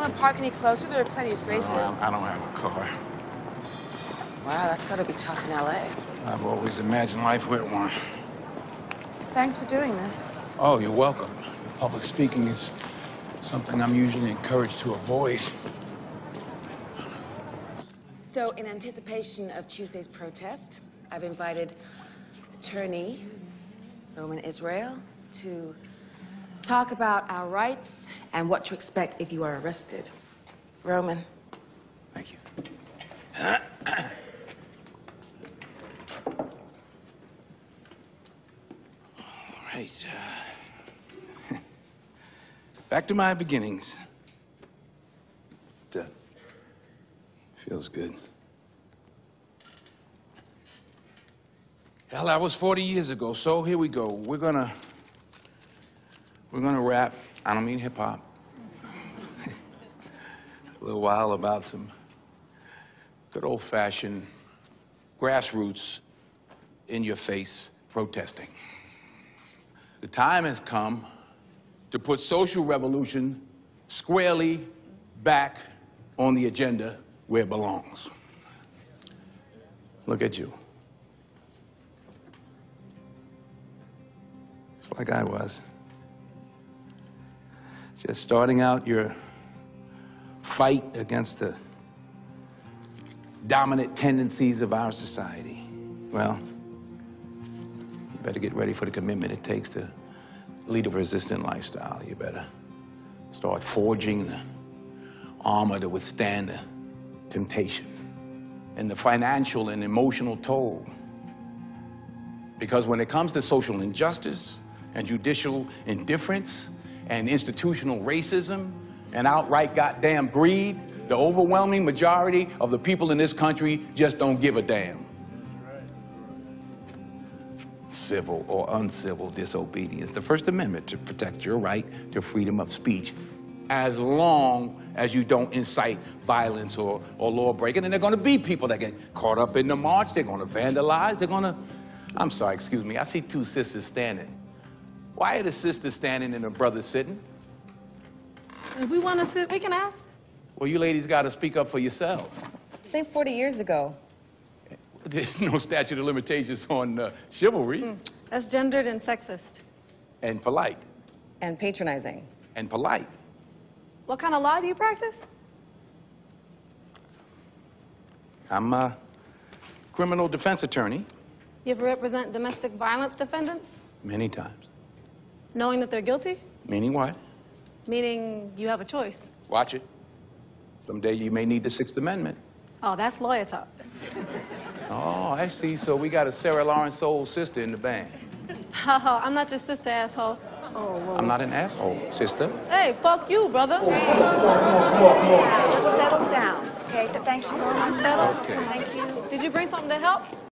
want to park any closer? There are plenty of spaces. I don't have a car. Wow, that's got to be tough in L.A. I've always imagined life with one. Thanks for doing this. Oh, you're welcome. Public speaking is something I'm usually encouraged to avoid. So, in anticipation of Tuesday's protest, I've invited attorney Roman Israel to talk about our rights and what to expect if you are arrested. Roman. Thank you. All right. Back to my beginnings. Feels good. Hell, that was 40 years ago, so here we go. We're gonna rap. I don't mean hip-hop. A little while about some good old-fashioned grassroots, in-your-face protesting. The time has come to put social revolution squarely back on the agenda where it belongs. Look at you. It's like I was. Just starting out your fight against the dominant tendencies of our society. Well, you better get ready for the commitment it takes to lead a resistant lifestyle. You better start forging the armor to withstand the temptation and the financial and emotional toll. Because when it comes to social injustice and judicial indifference and institutional racism and outright goddamn greed, the overwhelming majority of the people in this country just don't give a damn. Civil or uncivil disobedience. The First Amendment protects your right to freedom of speech as long as you don't incite violence or law breaking. And there are going to be people that get caught up in the march. They're going to vandalize. They're going to... I'm sorry, excuse me. I see two sisters standing. Why are the sisters standing and the brothers sitting? If we want to sit, we can ask. Well, you ladies got to speak up for yourselves. Say 40 years ago. There's no statute of limitations on chivalry. That's gendered and sexist. And polite. And patronizing. And polite. What kind of law do you practice? I'm a criminal defense attorney. You ever represent domestic violence defendants? Many times. Knowing that they're guilty? Meaning what? Meaning you have a choice. Watch it. Someday you may need the Sixth Amendment. Oh, that's lawyer talk. Oh, I see. So we got a Sarah Lawrence soul sister in the band. Haha, I'm not your sister, asshole. Oh, well, I'm not an asshole, sister. Hey, fuck you, brother. settle down, okay? Thank you very much. Settle. Okay. Thank you. Did you bring something to help?